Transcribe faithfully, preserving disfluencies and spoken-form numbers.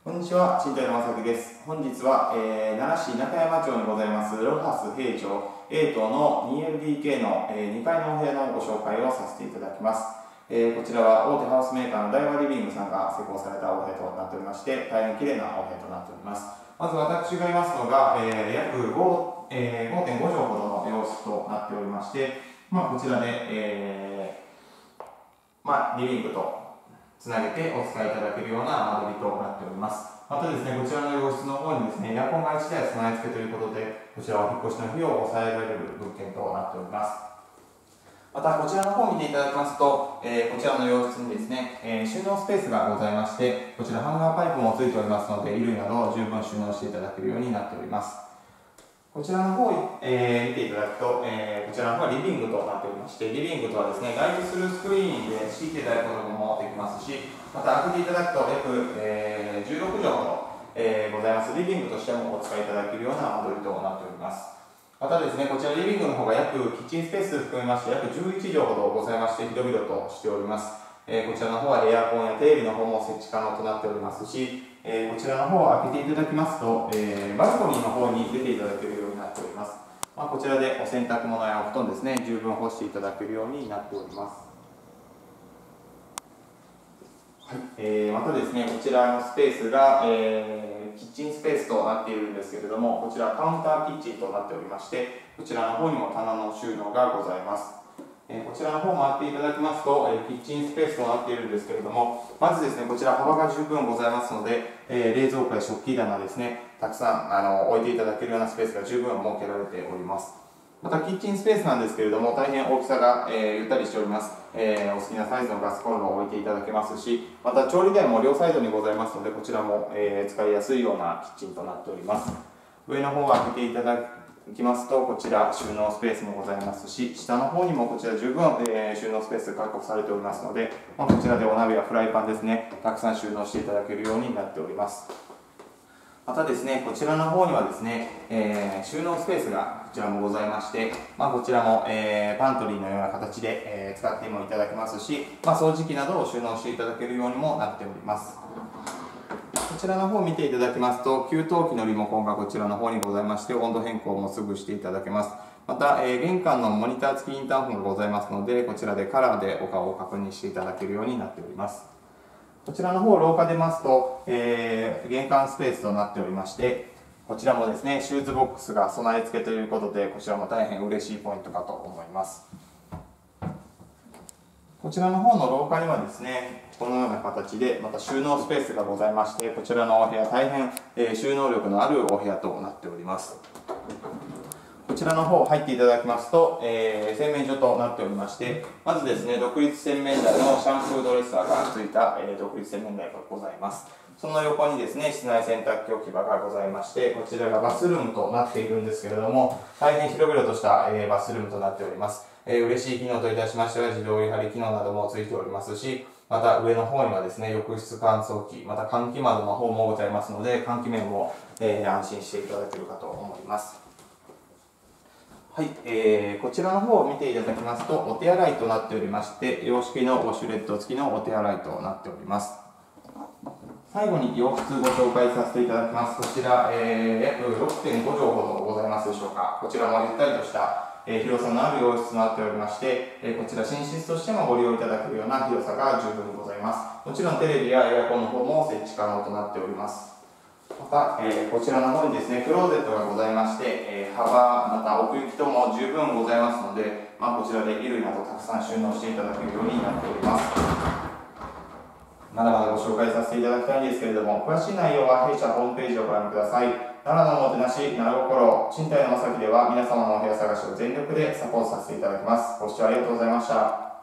こんにちは、新谷正樹です。本日は、えー、奈良市中山町にございますロハス平町 A 棟の にエルディーケー の、えー、にかいのお部屋のご紹介をさせていただきます。えー、こちらは大手ハウスメーカーの大和リビングさんが施工されたお部屋となっておりまして、大変綺麗なお部屋となっております。まず私がいますのが、えー、約 ごてんご 畳ほどの様子となっておりまして、まあ、こちらで、えーまあ、リビングとつなげてお使いいただけるような間取りとなっております。またですね、こちらの洋室の方にですね、エアコンがいちだい備え付けということで、こちらはお引っ越しの費用を抑えられる物件となっております。また、こちらの方を見ていただきますと、えー、こちらの洋室にですね、えー、収納スペースがございまして、こちらハンガーパイプもついておりますので、衣類などを十分収納していただけるようになっております。こちらの方を、えー、見ていただくと、えー、こちらの方はリビングとなっておりまして、リビングとはですね、ライトスルースクリーンで敷いていただくこともできますし、また開けていただくと約、えー、じゅうろくじょうほど、えー、ございます。リビングとしてもお使いいただけるような間取りとなっております。またですね、こちらリビングの方が約キッチンスペース含めまして約じゅういちじょうほどございまして、広々としております。えー、こちらの方はエアコンやテレビの方も設置可能となっておりますし、えー、こちらの方を開けていただきますと、えー、バルコニーの方に出ていただけるようになっております。まあ、こちらでお洗濯物やお布団ですね、十分干していただけるようになっております。はい、えー、またですね、こちらのスペースが、えー、キッチンスペースとなっているんですけれども、こちらカウンターキッチンとなっておりまして、こちらの方にも棚の収納がございます。えー、こちらの方も開けていただきますと、えー、キッチンスペースとなっているんですけれども、まずですね、こちら幅が十分ございますので、えー、冷蔵庫や食器棚ですね、たくさんあの置いていただけるようなスペースが十分設けられております。またキッチンスペースなんですけれども、大変大きさが、えー、ゆったりしております。えー、お好きなサイズのガスコンロを置いていただけますし、また調理台も両サイドにございますので、こちらも、えー、使いやすいようなキッチンとなっております。上の方を開けていただきますと、こちら収納スペースもございますし、下の方にもこちら十分、えー、収納スペース確保されておりますので、まあ、こちらでお鍋やフライパンですね、たくさん収納していただけるようになっております。またですね、こちらの方にはですね、えー、収納スペースがこちらもございまして、まあ、こちらも、えー、パントリーのような形で、えー、使ってもいただけますし、まあ、掃除機などを収納していただけるようにもなっております。こちらの方を見ていただきますと、給湯器のリモコンがこちらの方にございまして、温度変更もすぐしていただけます。また、えー、玄関のモニター付きインターホンがございますので、こちらでカラーでお顔を確認していただけるようになっております。こちらの方、廊下出ますと、えー、玄関スペースとなっておりまして、こちらもですね、シューズボックスが備え付けということで、こちらも大変嬉しいポイントかと思います。こちらの方の廊下にはですね、このような形で、また収納スペースがございまして、こちらのお部屋、大変、えー、収納力のあるお部屋となっております。こちらの方入っていただきますと、えー、洗面所となっておりまして、まずですね、独立洗面台のシャンプードレッサーがついた、えー、独立洗面台がございます。その横にですね、室内洗濯機置き場がございまして、こちらがバスルームとなっているんですけれども、大変広々とした、えー、バスルームとなっております。えー、嬉しい機能といたしましては、自動湯張り機能などもついておりますし、また上の方にはですね、浴室乾燥機、また換気窓の方もございますので、換気面も、えー、安心していただけるかと思います。はい、えー、こちらの方を見ていただきますと、お手洗いとなっておりまして、洋式のウォシュレット付きのお手洗いとなっております。最後に洋室ご紹介させていただきます。こちら、えー、約 ろくてんごじょうほどございますでしょうか。こちらもゆったりとした、えー、広さのある洋室となっておりまして、えー、こちら寝室としてもご利用いただけるような広さが十分にございます。もちろんテレビやエアコンの方も設置可能となっております。また、えー、こちらの方にですね、クローゼットがございまして、えー、幅、また奥行きとも十分ございますので、まあ、こちらで衣類などたくさん収納していただけるようになっております。まだまだご紹介させていただきたいんですけれども、詳しい内容は弊社ホームページをご覧ください。奈良のおもてなし、奈良心、新谷正樹では皆様のお部屋探しを全力でサポートさせていただきます。ご視聴ありがとうございました。